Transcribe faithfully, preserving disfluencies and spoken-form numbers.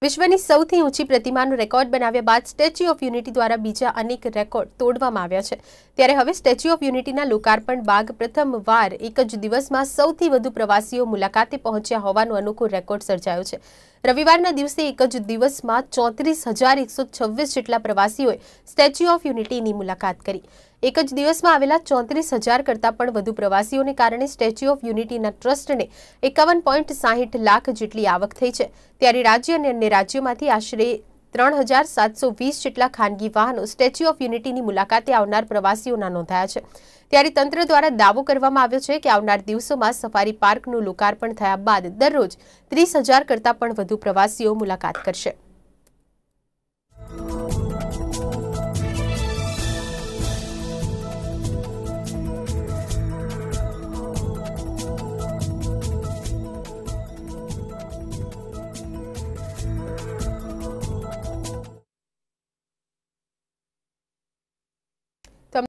વિશ્વની સૌથી ઊંચી પ્રતિમાનો રેકોર્ડ બનાવ્યા બાદ સ્ટેચ્યુ ઓફ યુનિટી દ્વારા બીજા અનેક રેકોર્ડ તોડવામાં આવ્યા છે। ત્યારે હવે સ્ટેચ્યુ ઓફ યુનિટીના લોકાર્પણ બાદ પ્રથમવાર એક જ દિવસમાં સૌથી વધુ પ્રવાસીઓ મુલાકાતે પહોંચ્યા હોવાનો અનોખો રેકોર્ડ સર્જાયો છે। રવિવારના દિવસે એક જ દિવસમાં ચોત્રીસ હજાર એકસો છવ્વીસ જેટલા પ્રવાસીઓએ સ્ટેચ્યુ ઓફ યુનિટીની મુલાકાત કરી। એક જ દિવસમાં આવેલા ચોત્રીસ હજાર કરતાં પણ વધુ પ્રવાસીઓને કારણે સ્ટેચ્યુ ઓફ યુનિટીના ટ્રસ્ટને એકાવન પોઈન્ટ સાહીઠ લાખ જેટલી આવક થઈ છે। ત્યારે રાજ્ય અને અન્ય રાજ્યોમાંથી આશરે ત્રણ હજાર સાતસો વીસ જેટલા ખાનગી વાહનો સ્ટેચ્યુ ઓફ યુનિટીની મુલાકાતે આવનાર પ્રવાસીઓના નોંધાયા છે। ત્યારે તંત્ર દ્વારા દાવો કરવામાં આવ્યો છે કે આવનાર દિવસોમાં સફારી પાર્કનું લોકાર્પણ થયા બાદ દરરોજ ત્રીસ હજાર કરતાં પણ વધુ પ્રવાસીઓ મુલાકાત કરશે।